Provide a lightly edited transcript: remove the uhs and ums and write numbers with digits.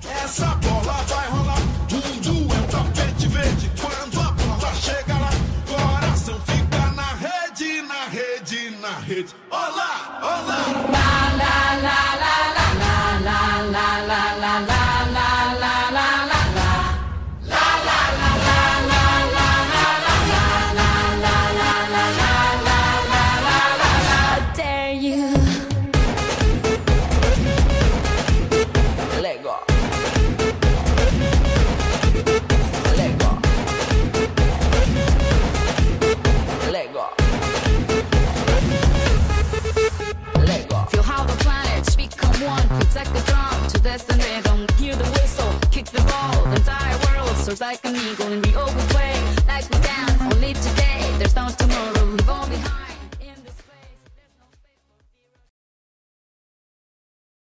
Essa bola vai rolar, mundo é um tapete verde. Quando a bola chega lá, coração fica na rede, na rede, na rede. Olá, olá. La la la la la la la la la la la la la la. It's like a drum to destiny rhythm. Hear the whistle, kick the ball. The entire world soars like an eagle, and we all play like we dance. Only today, there's no tomorrow. Leave all behind.